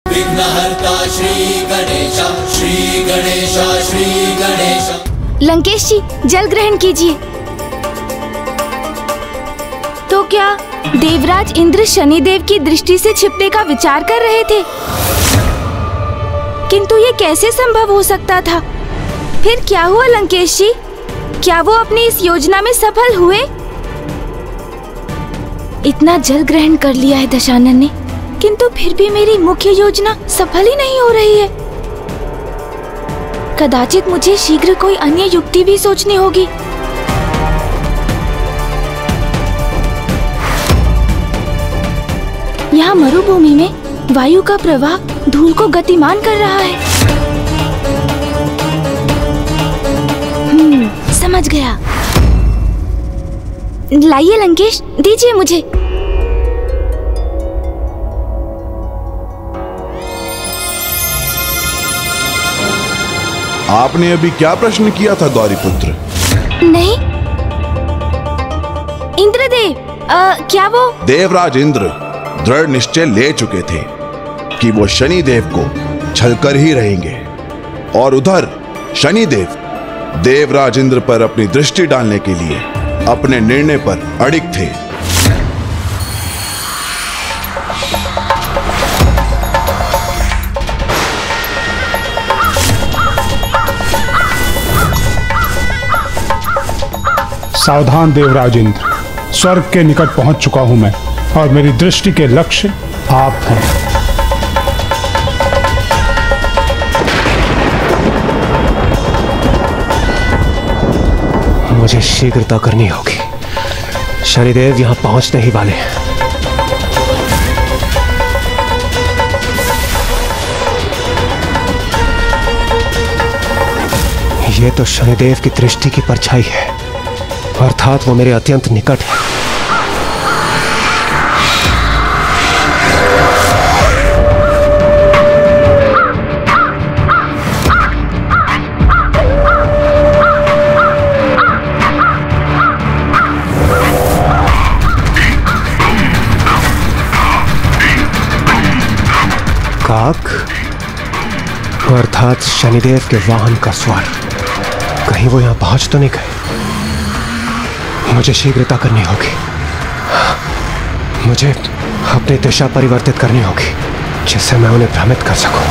विघ्नहर्ता श्री गणेशा, श्री गणेशा, श्री गणेशा। लंकेश जी, जल ग्रहण कीजिए। तो क्या देवराज इंद्र शनिदेव की दृष्टि से छिपने का विचार कर रहे थे? किंतु ये कैसे संभव हो सकता था? फिर क्या हुआ लंकेश जी? क्या वो अपनी इस योजना में सफल हुए? इतना जल ग्रहण कर लिया है दशानन ने, किंतु फिर भी मेरी मुख्य योजना सफल ही नहीं हो रही है। कदाचित मुझे शीघ्र कोई अन्य युक्ति भी सोचनी होगी। यहाँ मरुभूमि में वायु का प्रवाह धूल को गतिमान कर रहा है। समझ गया। लाइए लंकेश, दीजिए मुझे। आपने अभी क्या प्रश्न किया था गौरीपुत्र? नहीं, इंद्रदेव, क्या वो? देवराज इंद्र दृढ़ निश्चय ले चुके थे कि वो शनिदेव को छलकर ही रहेंगे, और उधर शनिदेव देवराज इंद्र पर अपनी दृष्टि डालने के लिए अपने निर्णय पर अड़िग थे। सावधान देवराज इंद्र, स्वर्ग के निकट पहुंच चुका हूं मैं, और मेरी दृष्टि के लक्ष्य आप हैं। मुझे शीघ्रता करनी होगी। शनिदेव यहां पहुंचने ही वाले हैं। ये तो शनिदेव की दृष्टि की परछाई है, अर्थात वो मेरे अत्यंत निकट है। काक, अर्थात शनिदेव के वाहन का स्वर। कहीं वो यहां पहुंच तो नहीं गए? मुझे शीघ्रता करनी होगी। मुझे अपनी दिशा परिवर्तित करनी होगी, जिससे मैं उन्हें भ्रमित कर सकूं।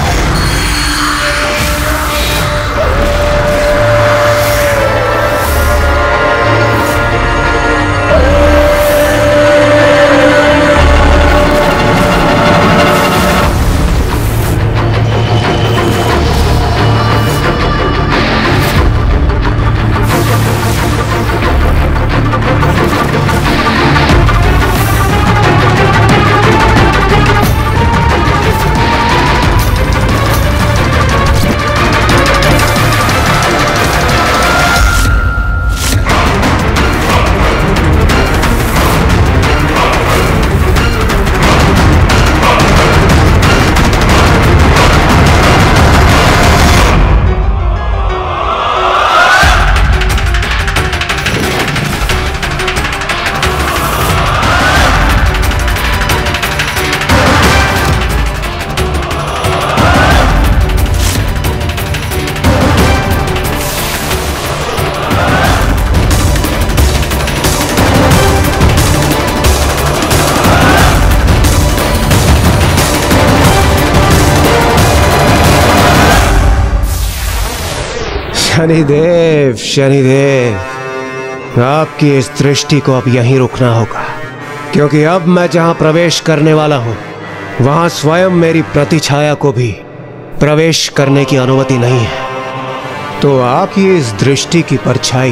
शनिदेव, शनिदेव, आपकी इस दृष्टि को अब यहीं रुकना होगा, क्योंकि अब मैं जहां प्रवेश करने वाला हूं, वहां स्वयं मेरी प्रतिछाया को भी प्रवेश करने की अनुमति नहीं है। तो आपकी इस दृष्टि की परछाई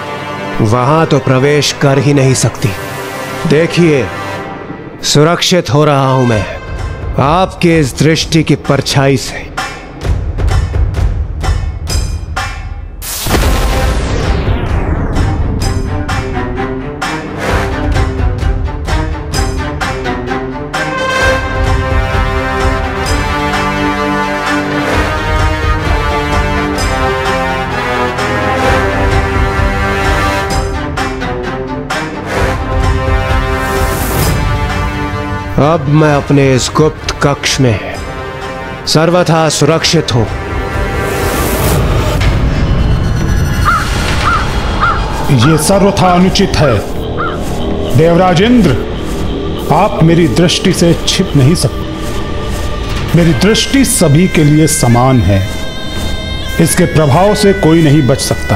वहां तो प्रवेश कर ही नहीं सकती। देखिए, सुरक्षित हो रहा हूं मैं आपके इस दृष्टि की परछाई से। अब मैं अपने इस गुप्त कक्ष में सर्वथा सुरक्षित हूं। ये सर्वथा अनुचित है। देवराज इंद्र, आप मेरी दृष्टि से छिप नहीं सकते। मेरी दृष्टि सभी के लिए समान है। इसके प्रभाव से कोई नहीं बच सकता।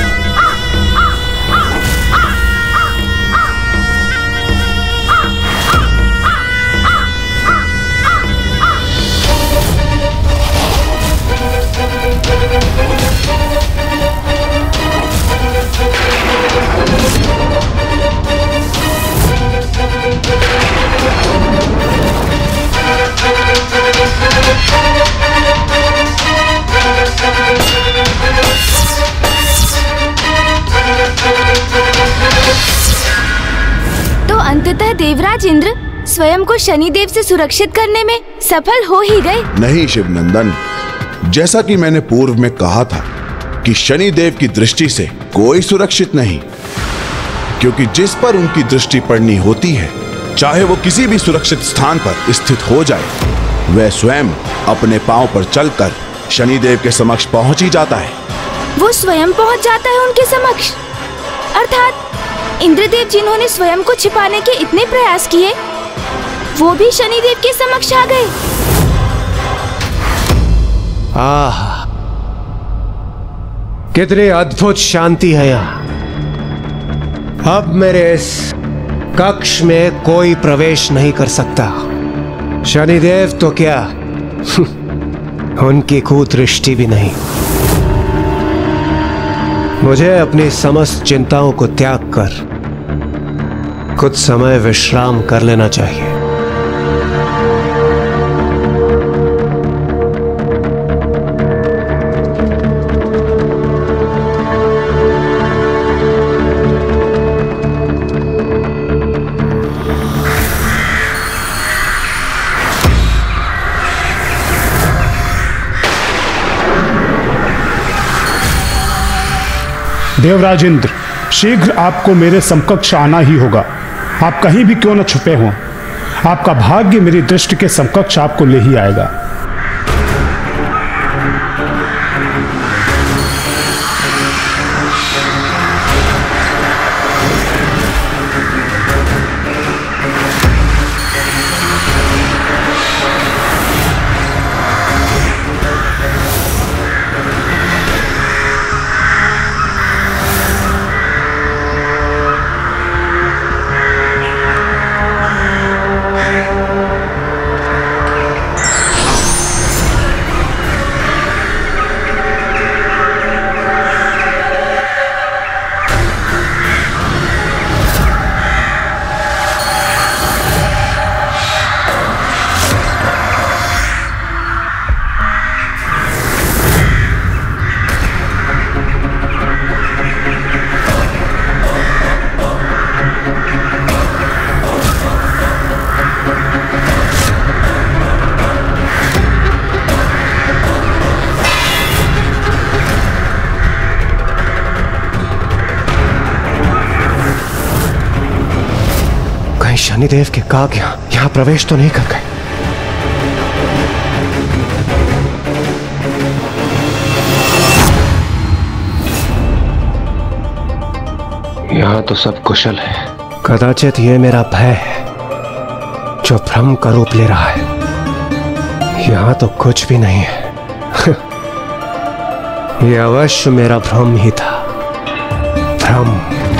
अंततः देवराज इंद्र स्वयं को शनिदेव से सुरक्षित करने में सफल हो ही गए। नहीं शिवनंदन, जैसा कि मैंने पूर्व में कहा था कि शनिदेव की दृष्टि से कोई सुरक्षित नहीं, क्योंकि जिस पर उनकी दृष्टि पड़नी होती है, चाहे वो किसी भी सुरक्षित स्थान पर स्थित हो जाए, वह स्वयं अपने पांव पर चलकर शनिदेव के समक्ष पहुंच ही जाता है। वो स्वयं पहुंच जाता है उनके समक्ष, अर्थात इंद्रदेव जिन्होंने स्वयं को छिपाने के इतने प्रयास किए, वो भी शनिदेव के समक्ष आ गए। आह, कितनी अद्भुत शांति है यहाँ। अब मेरे इस कक्ष में कोई प्रवेश नहीं कर सकता। शनिदेव तो क्या उनकी कुदृष्टि भी नहीं। मुझे अपनी समस्त चिंताओं को त्याग कर कुछ समय विश्राम कर लेना चाहिए। देवराज इंद्र, शीघ्र आपको मेरे समकक्ष आना ही होगा। आप कहीं भी क्यों न छुपे हों, आपका भाग्य मेरी दृष्टि के समकक्ष आपको ले ही आएगा। शनिदेव के काग यहाँ प्रवेश तो नहीं कर गए। यहाँ तो सब कुशल है। कदाचित ये मेरा भय है जो भ्रम का रूप ले रहा है। यहाँ तो कुछ भी नहीं है। ये अवश्य मेरा भ्रम ही था। भ्रम।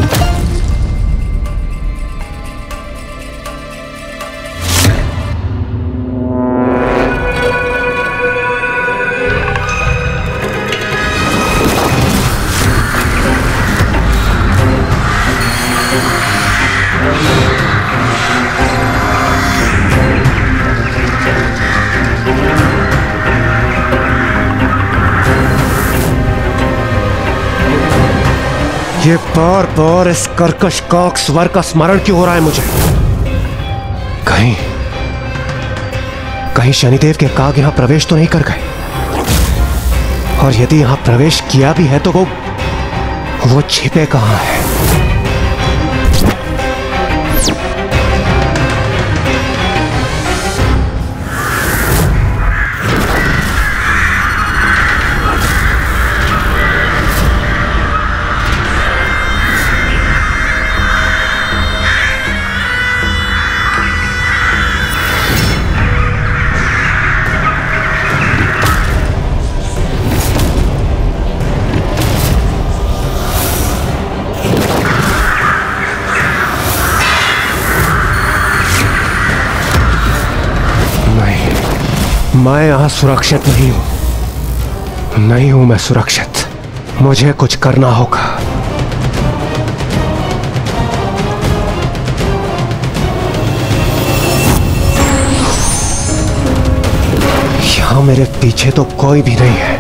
ये बार बार इस कर्कश काक स्वर का स्मरण क्यों हो रहा है मुझे? कहीं शनिदेव के काग यहां प्रवेश तो नहीं कर गए? और यदि यहां प्रवेश किया भी है तो वो छिपे कहां है? मैं यहाँ सुरक्षित नहीं हूँ। नहीं हूँ मैं सुरक्षित। मुझे कुछ करना होगा। यहाँ मेरे पीछे तो कोई भी नहीं है।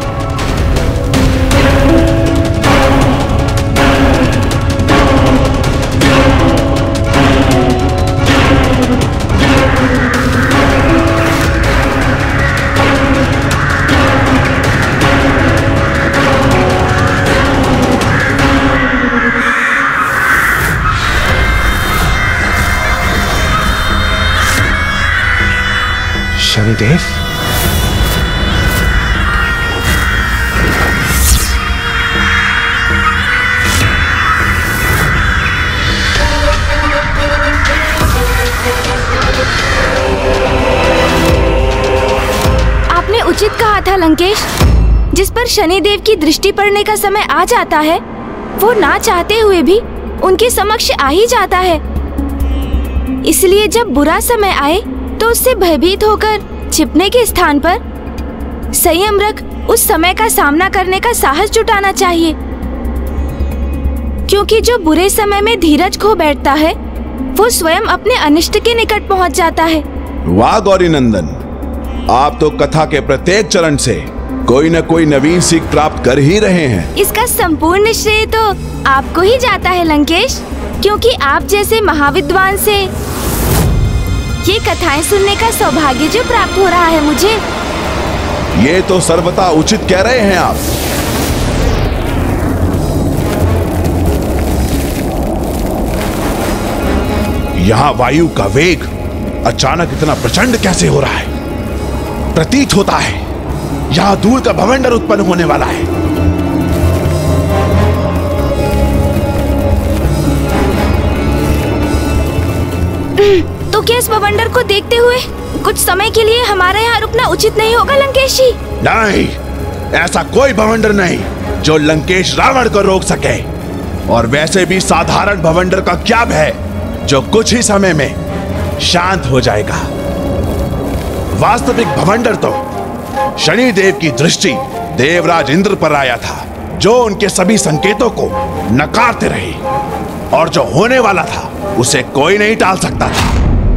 शनिदेव, आपने उचित कहा था लंकेश। जिस पर शनिदेव की दृष्टि पड़ने का समय आ जाता है, वो ना चाहते हुए भी उनके समक्ष आ ही जाता है। इसलिए जब बुरा समय आए तो उससे भयभीत होकर छिपने के स्थान पर संयम रख उस समय का सामना करने का साहस जुटाना चाहिए, क्योंकि जो बुरे समय में धीरज खो बैठता है वो स्वयं अपने अनिष्ट के निकट पहुंच जाता है। वाह गौरी नंदन, आप तो कथा के प्रत्येक चरण से कोई न कोई नवीन सीख प्राप्त कर ही रहे हैं। इसका संपूर्ण श्रेय तो आपको ही जाता है लंकेश, क्योंकि आप जैसे महाविद्वान से ये कथाएं सुनने का सौभाग्य जो प्राप्त हो रहा है मुझे। ये तो सर्वथा उचित कह रहे हैं आप। यहाँ वायु का वेग अचानक इतना प्रचंड कैसे हो रहा है? प्रतीत होता है यहाँ धूल का भवंडर उत्पन्न होने वाला है। तो क्या इस भवंडर को देखते हुए कुछ समय के लिए हमारे यहाँ रुकना उचित नहीं होगा लंकेश जी? नहीं, ऐसा कोई भवंडर नहीं जो लंकेश रावण को रोक सके। और वैसे भी साधारण भवंडर का क्या भय जो कुछ ही समय में शांत हो जाएगा। वास्तविक भवंडर तो शनिदेव की दृष्टि देवराज इंद्र पर आया था, जो उनके सभी संकेतों को नकारते रहे, और जो होने वाला था उसे कोई नहीं टाल सकता था।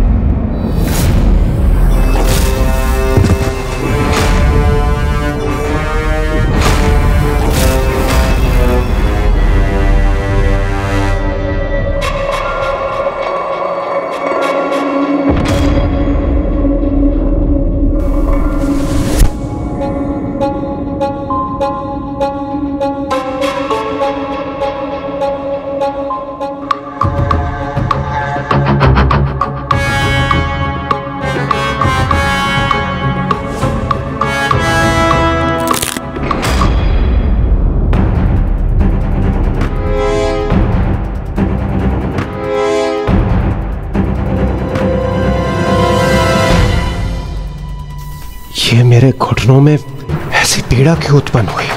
ये मेरे घुटनों में ऐसी पीड़ा क्यों उत्पन्न हुई?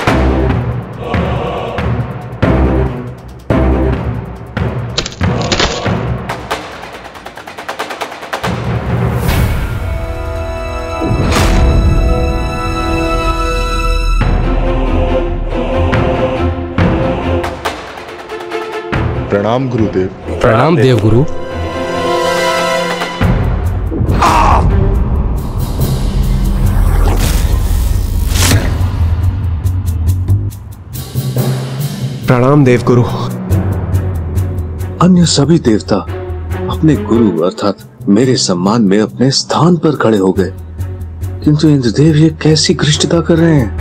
प्रणाम गुरुदेव। प्रणाम देवगुरु। प्रणाम देवगुरु। अन्य सभी देवता अपने गुरु अर्थात मेरे सम्मान में अपने स्थान पर खड़े हो गए, किंतु इंद्रदेव ये कैसी घृष्टता कर रहे हैं?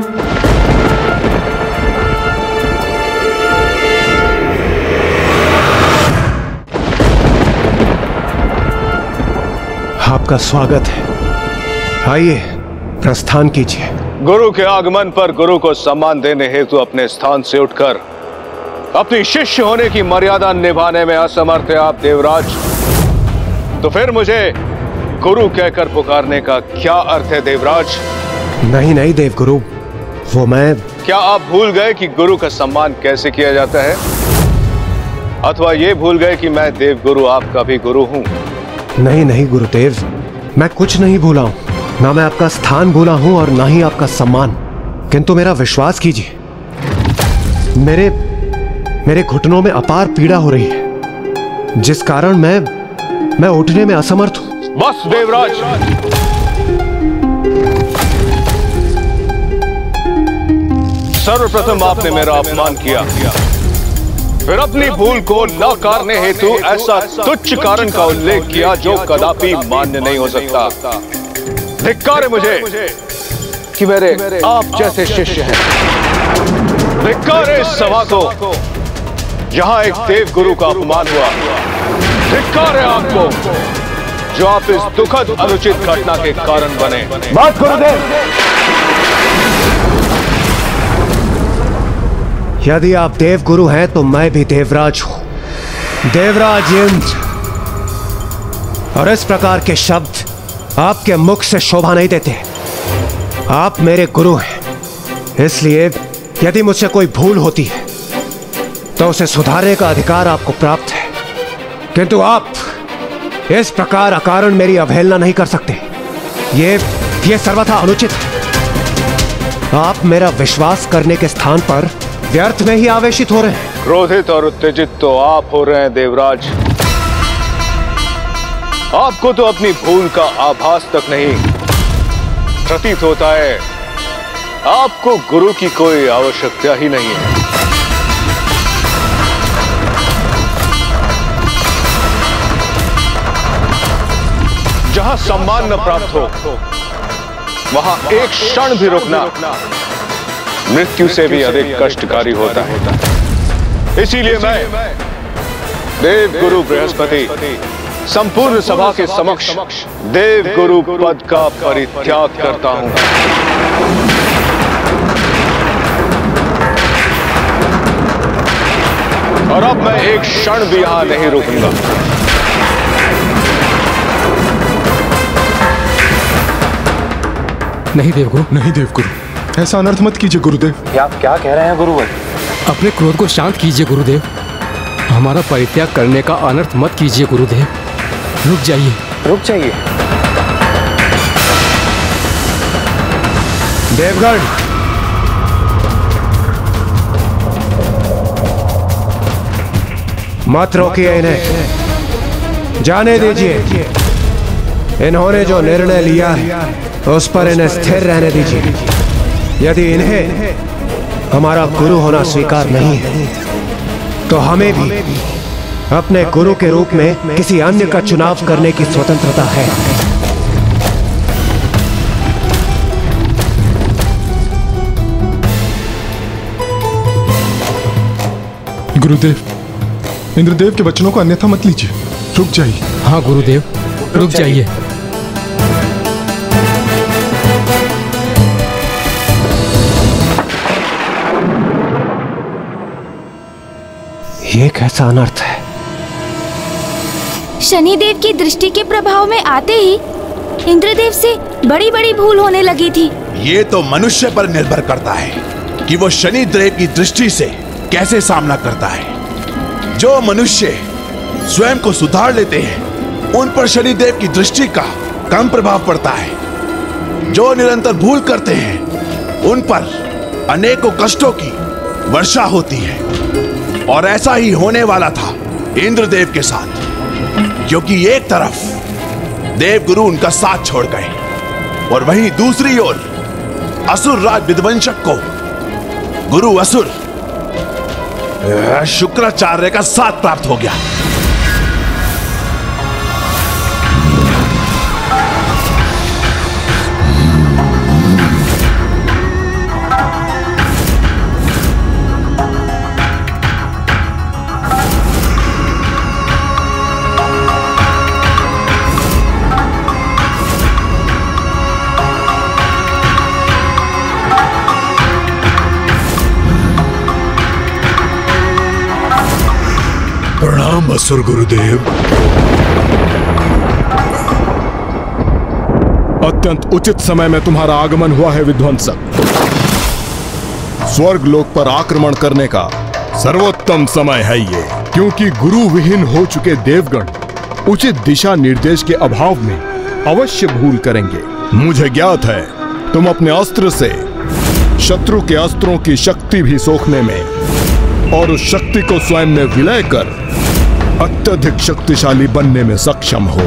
आपका स्वागत है, आइए प्रस्थान कीजिए। गुरु के आगमन पर गुरु को सम्मान देने हेतु अपने स्थान से उठकर अपनी शिष्य होने की मर्यादा निभाने में असमर्थ है आप देवराज, तो फिर मुझे गुरु कहकर पुकारने का क्या अर्थ है देवराज? नहीं नहीं देवगुरु, वो मैं... क्या आप भूल गए कि गुरु का सम्मान कैसे किया जाता है? अथवा ये भूल गए कि मैं देवगुरु आपका भी गुरु हूं? नहीं नहीं गुरुदेव, मैं कुछ नहीं भूला हूं। ना मैं आपका स्थान भूला हूं और ना ही आपका सम्मान, किंतु मेरा विश्वास कीजिए, मेरे घुटनों में अपार पीड़ा हो रही है, जिस कारण मैं उठने में असमर्थ हूं। बस देवराज, सर्वप्रथम आपने मेरा अपमान किया, फिर अपनी भूल को नकारने हेतु ऐसा तुच्छ कारण का उल्लेख किया जो कदापि मान्य नहीं हो सकता। धिक्कार है मुझे कि मेरे आप जैसे शिष्य हैं। धिक्कार है इस सभा को जहां एक देव गुरु का अपमान हुआ। धिक्कार है आपको जो आप इस दुखद अनुचित घटना के कारण बने। बात गुरुदेव, यदि आप देव गुरु हैं तो मैं भी देवराज हूं, देवराज इंद्र, और इस प्रकार के शब्द आपके मुख से शोभा नहीं देते। आप मेरे गुरु हैं, इसलिए यदि मुझसे कोई भूल होती है तो उसे सुधारने का अधिकार आपको प्राप्त है, किंतु आप इस प्रकार अकारण मेरी अवहेलना नहीं कर सकते। ये सर्वथा अनुचित है। आप मेरा विश्वास करने के स्थान पर व्यर्थ में ही आवेशित हो रहे हैं। क्रोधित और उत्तेजित तो आप हो रहे हैं देवराज। आपको तो अपनी भूल का आभास तक नहीं प्रतीत होता है। आपको गुरु की कोई आवश्यकता ही नहीं है। जहां सम्मान न प्राप्त हो वहां एक क्षण भी रुकना मृत्यु से भी अधिक कष्टकारी होता है। इसीलिए मैं देव गुरु बृहस्पति संपूर्ण सभा के समक्ष देव गुरु पद का परित्याग करता हूं। और अब मैं एक क्षण भी यहां नहीं रुकूंगा। नहीं देवगुरु, नहीं देवगुरु, ऐसा अनर्थ मत कीजिए गुरुदेव। आप क्या कह रहे हैं गुरुवर? अपने क्रोध को शांत कीजिए गुरुदेव। हमारा परित्याग करने का अनर्थ मत कीजिए गुरुदेव। रुक जाइए, रुक जाइए। देवगढ़, मत रोकिए इन्हें, जाने दीजिए। इन्होंने जो निर्णय लिया है उस पर इन्हें स्थिर रहने दीजिए। यदि इन्हें हमारा गुरु होना स्वीकार नहीं है तो हमें भी अपने गुरु के रूप में किसी अन्य का चुनाव करने की स्वतंत्रता है। गुरुदेव, इंद्रदेव के वचनों को अन्यथा मत लीजिए, रुक जाइए। हाँ गुरुदेव, रुक जाइए। ये कैसा अनर्थ है? शनिदेव की दृष्टि के प्रभाव में आते ही इंद्रदेव से बड़ी बड़ी भूल होने लगी थी। ये तो मनुष्य पर निर्भर करता है कि वो शनिदेव की दृष्टि से कैसे सामना करता है। जो मनुष्य स्वयं को सुधार लेते हैं उन पर शनिदेव की दृष्टि का कम प्रभाव पड़ता है। जो निरंतर भूल करते हैं उन पर अनेकों कष्टों की वर्षा होती है। और ऐसा ही होने वाला था इंद्रदेव के साथ, क्योंकि एक तरफ देवगुरु उनका साथ छोड़ गए और वहीं दूसरी ओर असुर राज विध्वंसक को गुरु असुर शुक्राचार्य का साथ प्राप्त हो गया। असुर गुरुदेव, अत्यंत उचित समय में तुम्हारा आगमन हुआ है विध्वंसक। स्वर्ग लोक पर आक्रमण करने का सर्वोत्तम समय है ये, क्योंकि गुरु विहीन हो चुके देवगण उचित दिशा निर्देश के अभाव में अवश्य भूल करेंगे। मुझे ज्ञात है तुम अपने अस्त्र से शत्रु के अस्त्रों की शक्ति भी सोखने में और उस शक्ति को स्वयं में विलय कर अत्यधिक शक्तिशाली बनने में सक्षम हो।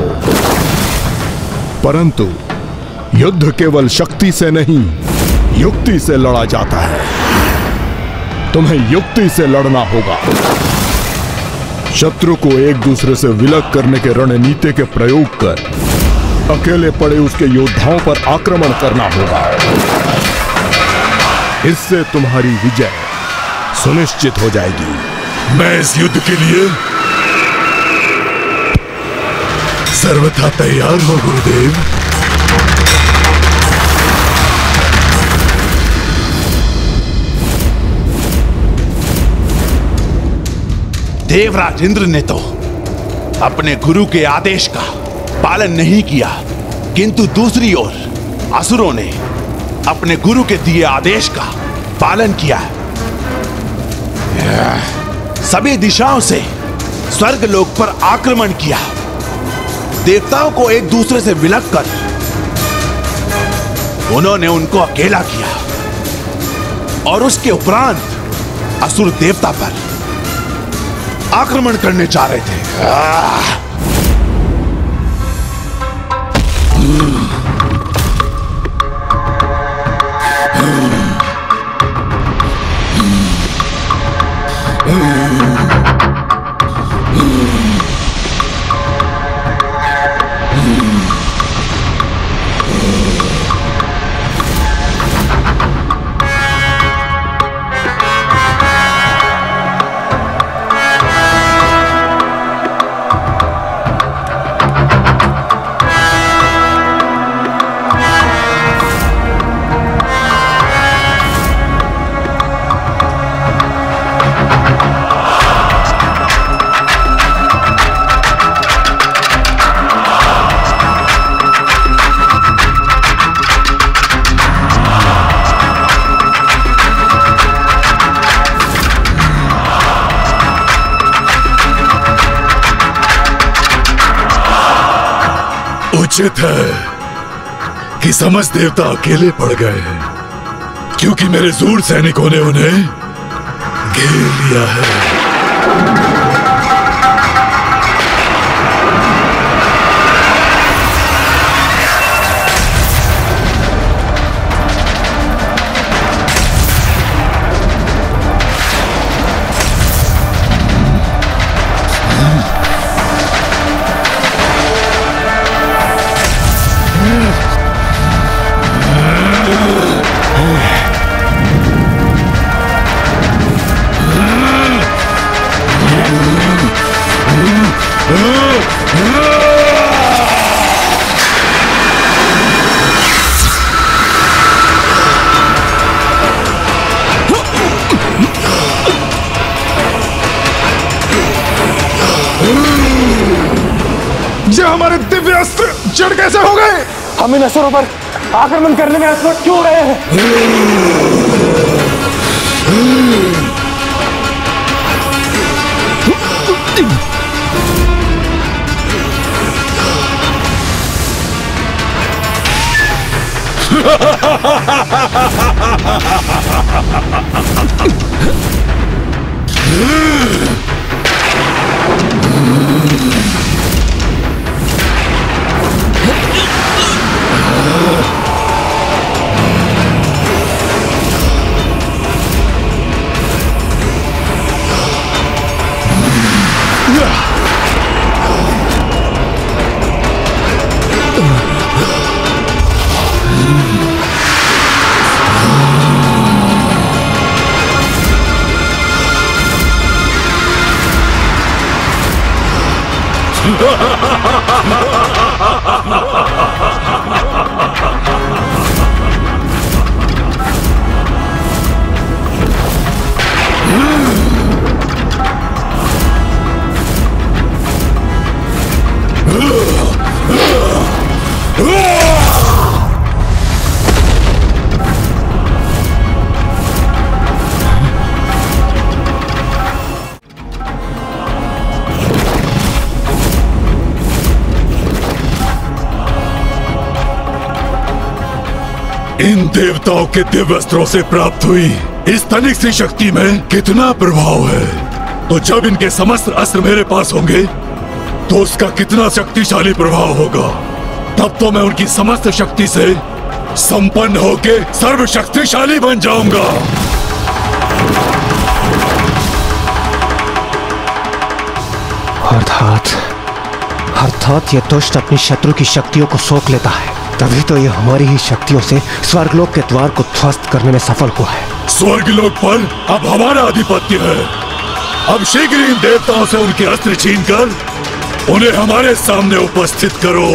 परंतु युद्ध केवल शक्ति से नहीं, युक्ति से लड़ा जाता है। तुम्हें युक्ति से लड़ना होगा। शत्रु को एक दूसरे से विलग करने के रणनीति के प्रयोग कर अकेले पड़े उसके योद्धाओं पर आक्रमण करना होगा। इससे तुम्हारी विजय सुनिश्चित हो जाएगी। मैं इस युद्ध के लिए सर्वथा तैयार हूं गुरुदेव। देवराज इंद्र ने तो अपने गुरु के आदेश का पालन नहीं किया, किंतु दूसरी ओर असुरों ने अपने गुरु के दिए आदेश का पालन किया। सभी दिशाओं से स्वर्गलोक पर आक्रमण किया। देवताओं को एक दूसरे से विलग कर उन्होंने उनको अकेला किया और उसके उपरांत असुर देवता पर आक्रमण करने चाह रहे थे। उचित है कि समस्त देवता अकेले पड़ गए हैं, क्योंकि मेरे जूर सैनिकों ने उन्हें घेर लिया है। हमारे दिव्य अस्त्र जड़ कैसे हो गए? हम इन असुरों पर आक्रमण करने में असमर्थ क्यों रहे हैं? इन देवताओं के दिव्य अस्त्रों से प्राप्त हुई इस तनिक सी शक्ति में कितना प्रभाव है, तो जब इनके समस्त अस्त्र मेरे पास होंगे तो उसका कितना शक्तिशाली प्रभाव होगा। तब तो मैं उनकी समस्त शक्ति से संपन्न होके सर्वशक्तिशाली बन जाऊंगा। अर्थात ये दुष्ट अपनी शत्रु की शक्तियों को सोख लेता है, तभी तो ये हमारी ही शक्तियों से स्वर्गलोक के द्वार को ध्वस्त करने में सफल हुआ है। स्वर्गलोक पर अब हमारा आधिपत्य है। अब शीघ्र इन देवताओं से उनके अस्त्र छीनकर उन्हें हमारे सामने उपस्थित करो।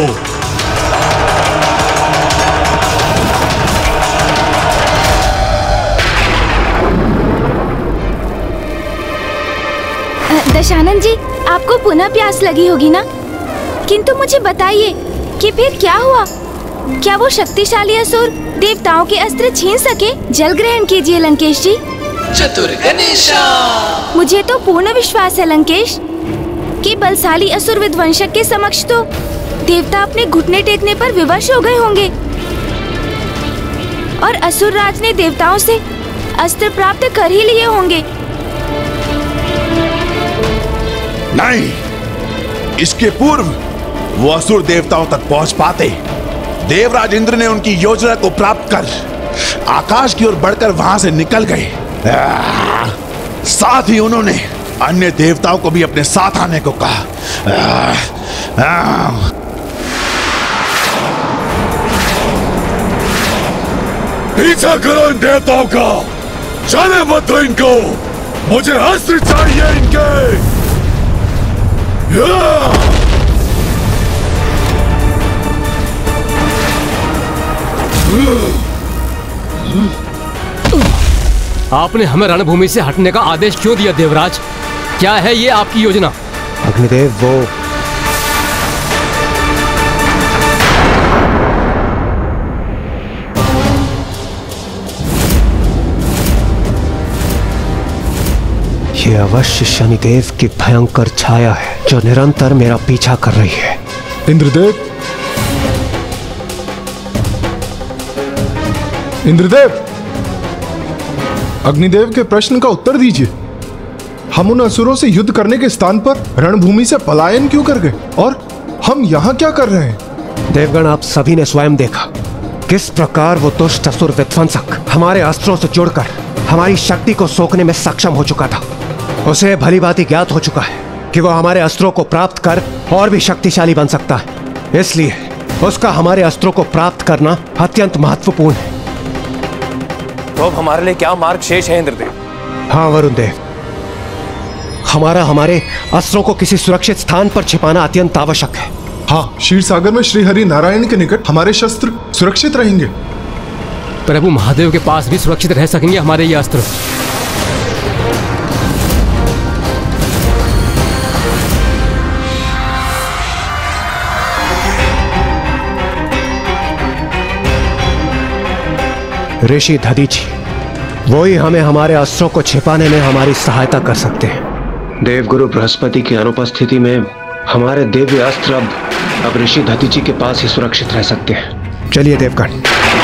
दशानन जी, आपको पुनः प्यास लगी होगी ना? किंतु मुझे बताइए कि फिर क्या हुआ? क्या वो शक्तिशाली असुर देवताओं के अस्त्र छीन सके? जल ग्रहण कीजिए लंकेश जी। चतुर गणेशा। मुझे तो पूर्ण विश्वास है लंकेश कि बलशाली असुर विध्वंसक के समक्ष तो देवता अपने घुटने टेकने पर विवश हो गए होंगे और असुर राज ने देवताओं से अस्त्र प्राप्त कर ही लिए होंगे। नहीं, इसके पूर्व वो असुर देवताओं तक पहुंच पाते। देवराज इंद्र ने उनकी योजना को प्राप्त कर आकाश की ओर बढ़कर वहां से निकल गए। साथ ही उन्होंने अन्य देवताओं को भी अपने साथ आने को कहा। पीछा करो इन देवताओं का, जाने मत दो इनको, मुझे अस्त्र चाहिए इनके। आपने हमें रणभूमि से हटने का आदेश क्यों दिया देवराज? क्या है ये आपकी योजना? अग्निदेव, वो ये अवश्य शनिदेव की भयंकर छाया है जो निरंतर मेरा पीछा कर रही है। इंद्रदेव, इंद्रदेव, अग्निदेव के प्रश्न का उत्तर दीजिए। हम उन असुरों से युद्ध करने के स्थान पर रणभूमि से पलायन क्यों कर गए और हम यहाँ क्या कर रहे हैं? देवगण, आप सभी ने स्वयं देखा किस प्रकार वो दुष्ट असुर विध्वंसक हमारे अस्त्रों से जुड़कर हमारी शक्ति को सोखने में सक्षम हो चुका था। उसे भली भांति ज्ञात हो चुका है कि वो हमारे अस्त्रों को प्राप्त कर और भी शक्तिशाली बन सकता है, इसलिए उसका हमारे अस्त्रों को प्राप्त करना अत्यंत महत्वपूर्ण है। तो अब हमारे लिए क्या मार्ग शेष है इंद्रदेव? हाँ वरुण देव, हमारे अस्त्रों को किसी सुरक्षित स्थान पर छिपाना अत्यंत आवश्यक है। हाँ, क्षीर सागर में श्री हरि नारायण के निकट हमारे शस्त्र सुरक्षित रहेंगे। प्रभु महादेव के पास भी सुरक्षित रह सकेंगे हमारे ये अस्त्र। ऋषि दधीची, वो ही हमें हमारे अस्त्रों को छिपाने में हमारी सहायता कर सकते हैं। देवगुरु बृहस्पति की अनुपस्थिति में हमारे दिव्य अस्त्र अब ऋषि दधीची के पास ही सुरक्षित रह सकते हैं। चलिए देवगण।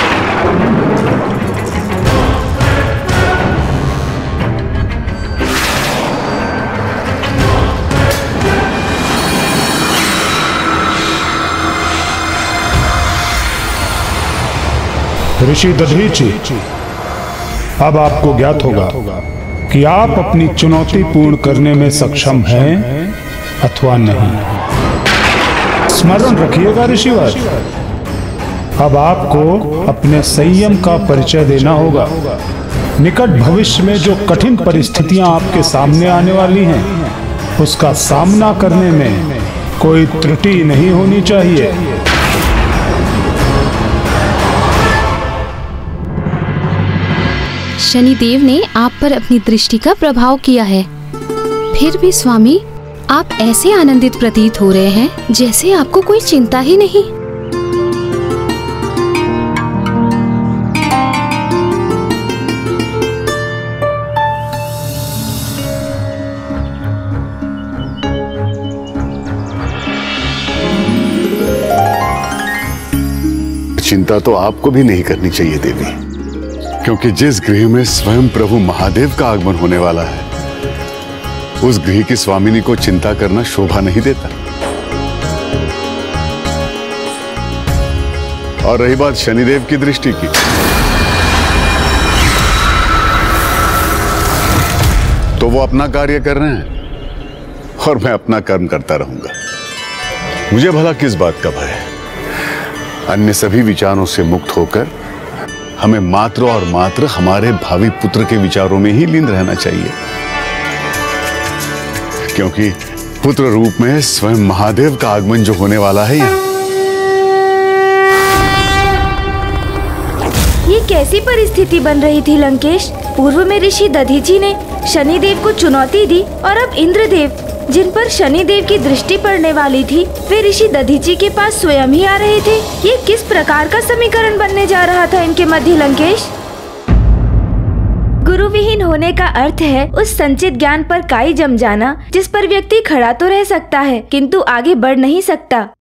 ऋषि दधीची, अब आपको ज्ञात होगा कि आप अपनी चुनौती पूर्ण करने में सक्षम हैं अथवा नहीं। स्मरण रखिएगा ऋषिवर, अब आपको अपने संयम का परिचय देना होगा। निकट भविष्य में जो कठिन परिस्थितियां आपके सामने आने वाली हैं, उसका सामना करने में कोई त्रुटि नहीं होनी चाहिए। शनिदेव ने आप पर अपनी दृष्टि का प्रभाव किया है, फिर भी स्वामी आप ऐसे आनंदित प्रतीत हो रहे हैं जैसे आपको कोई चिंता ही नहीं। चिंता तो आपको भी नहीं करनी चाहिए देवी, क्योंकि जिस गृह में स्वयं प्रभु महादेव का आगमन होने वाला है, उस गृह की स्वामिनी को चिंता करना शोभा नहीं देता। और रही बात शनिदेव की दृष्टि की, तो वो अपना कार्य कर रहे हैं और मैं अपना कर्म करता रहूंगा। मुझे भला किस बात का भय है? अन्य सभी विचारों से मुक्त होकर हमें मात्र और मात्र हमारे भावी पुत्र के विचारों में ही लीन रहना चाहिए, क्योंकि पुत्र रूप में स्वयं महादेव का आगमन जो होने वाला है यहाँ। ये कैसी परिस्थिति बन रही थी लंकेश? पूर्व में ऋषि दधीची ने शनिदेव को चुनौती दी और अब इंद्रदेव, जिन पर शनिदेव की दृष्टि पड़ने वाली थी, वे ऋषि दधीची के पास स्वयं ही आ रहे थे। ये किस प्रकार का समीकरण बनने जा रहा था इनके मध्य लंकेश? गुरु विहीन होने का अर्थ है उस संचित ज्ञान पर काई जम जाना, जिस पर व्यक्ति खड़ा तो रह सकता है किंतु आगे बढ़ नहीं सकता।